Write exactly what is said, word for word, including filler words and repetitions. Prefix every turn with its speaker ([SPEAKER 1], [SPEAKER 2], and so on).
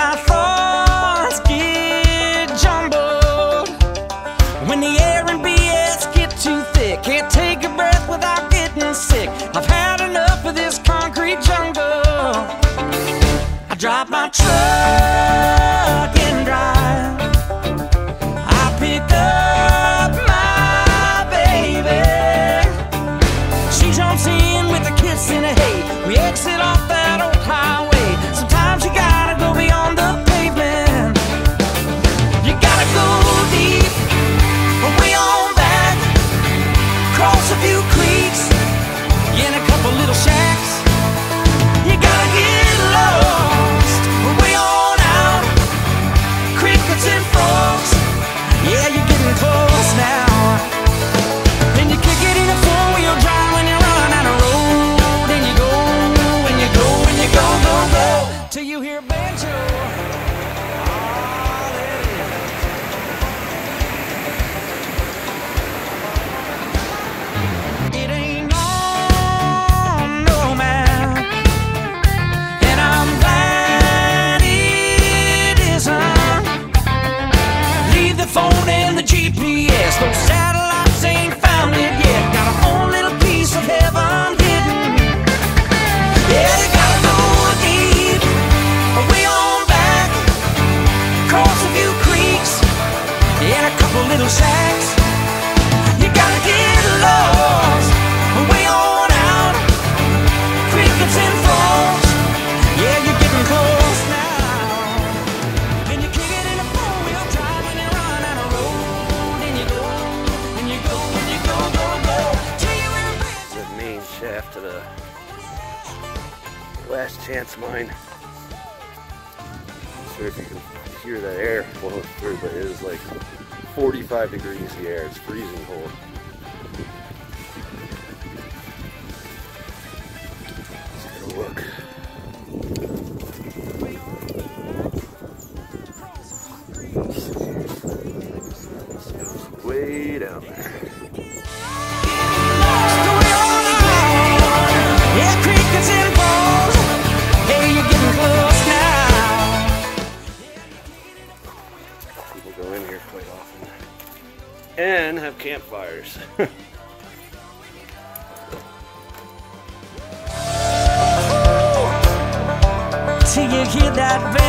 [SPEAKER 1] my thoughts get jumbled when the air and B S get too thick. Can't take a breath without getting sick. I've had enough of this concrete jungle. I drop my truck and drive. I pick up my baby. She jumps in with a kiss in a hay. We exit off that old highway. Sometimes you gotta go beyond the pavement. You gotta go deep, way on back, cross a few creeks, in a couple little shacks. You gotta get lost, way on out, crickets and frogs. Yeah, you're getting close now. Then you kick it in a four-wheel drive when you run out of road. And you go, and you go, and you go, go, go, till you hear banjo. It ain't on no map, and I'm glad it isn't. Leave the phone and the G P S, those satellites ain't found it yet. Got a whole little piece of heaven hidden. Yeah, you gotta go deep, way on back, cross a few creeks, and a couple little shacks. You gotta get lost, way on out, crickets and frogs. Yeah, you're getting close now. And you kick it in a four-wheel drive when you run out of road. And you go, and you go, and you go, go, go, till you in a bridge.
[SPEAKER 2] The main shaft of the Last Chance mine. Not sure if you can hear that air blowing through, but it is like forty-five degrees the air. It's freezing cold. Let's get a look. Way down there.
[SPEAKER 1] Yeah, crickets and balls. Hey, you're getting close now.
[SPEAKER 2] People go in here quite often and have campfires.
[SPEAKER 1] Till you hear that